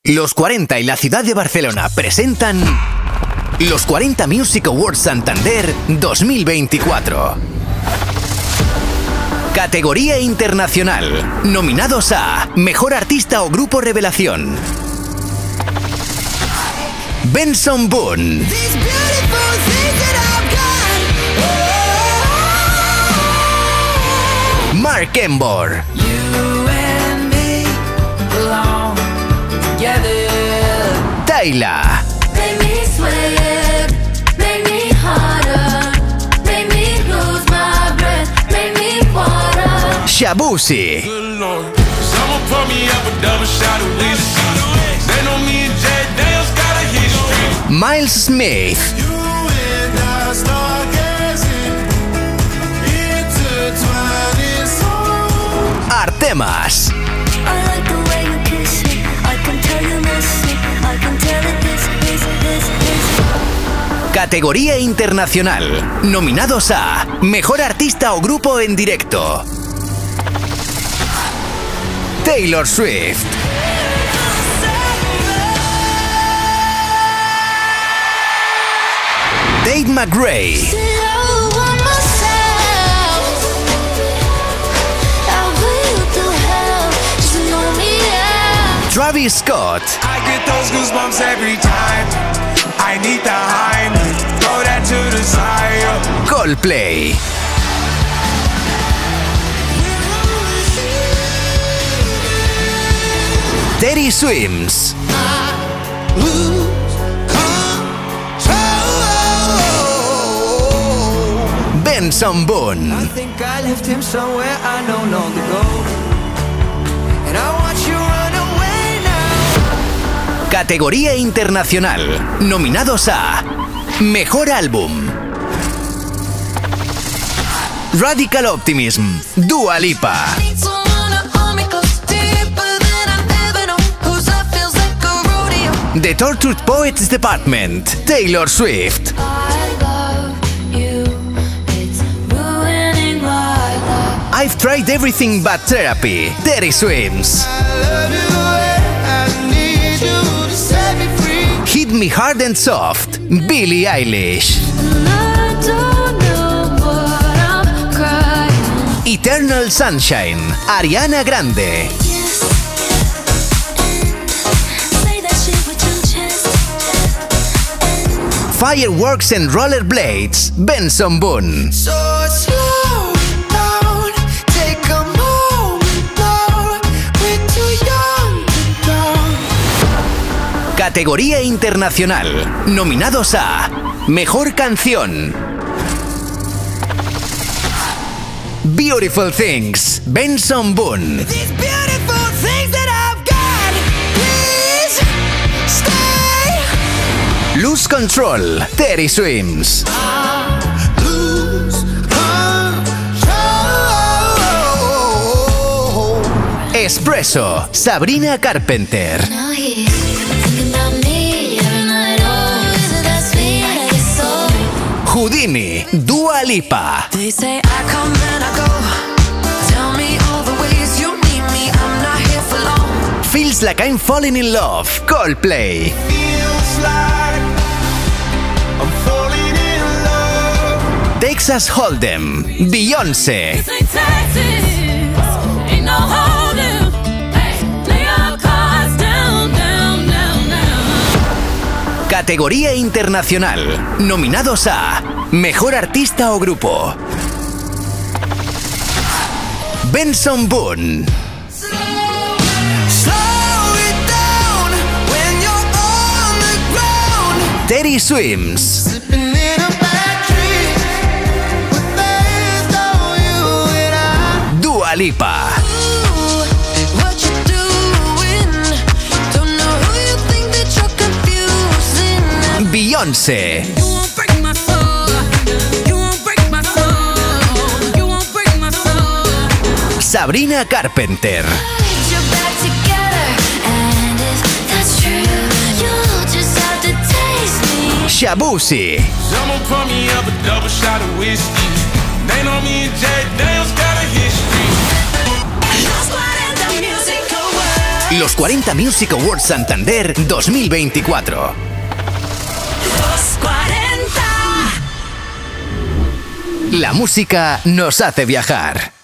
Los 40 y la ciudad de Barcelona presentan los 40 Music Awards Santander 2024. Categoría internacional. Nominados a Mejor Artista o Grupo Revelación: Benson Boone, Mark Embor, Tyla, Shabuzi, Miles Smith, Artemas, Categoría internacional. Nominados a Mejor Artista o Grupo en Directo: Taylor Swift, Tate McRae, Travis Scott, I get those goosebumps every time. I need the Heimlich, throw that to the side. Coldplay, Teddy Swims, Benson Boone. I think I left him somewhere I no longer go, and I watch you run away now. Categoría internacional. Nominados a Mejor Álbum: Radical Optimism, Dua Lipa, The Tortured Poets Department, Taylor Swift, I've Tried Everything But Therapy, Teddy Swims, Hit Me Hard and Soft, Billie Eilish, Eternal Sunshine, Ariana Grande, Fireworks and Rollerblades, Benson Boone. So slow down, take a moment now. We're too young to drown. Categoría internacional. Nominados a Mejor Canción: Beautiful Things, Benson Boone, These beautiful things that I've got, please stay. Lose Control, Teddy Swims, Lose control. Espresso, Sabrina Carpenter, Now he's thinking about me every night. Oh, is it that sweet? I get so. Houdini, Dua Lipa, They say I come and I go. Tell me all the ways you need me. I'm not here for long. Feels Like I'm Falling in Love, Coldplay, Feels like I'm falling in love. Texas Hold'em, Beyoncé, Ain't taxes, ain't no holding. Hey, lay your cards down, down, down, down. Categoría internacional. Nominados a Mejor Artista o Grupo: Benson Boone, Slow it down when you're on the ground. Teddy Swims, Slipping in a bad trip with days on you and I. Dua Lipa, Ooh, what you doing? Don't know who you think that you're confusing. Beyoncé, You won't break my soul. You won't break my soul. You won't break my soul. Sabrina Carpenter, Put your back together, and if that's true, you'll just have to taste me. Shabuzi, Someone pour me up a double shot of whiskey. They know me and Jay Daniels got a history. Lost one in the musical world. Los 40 Music Awards Santander 2024. Los 40. La música nos hace viajar.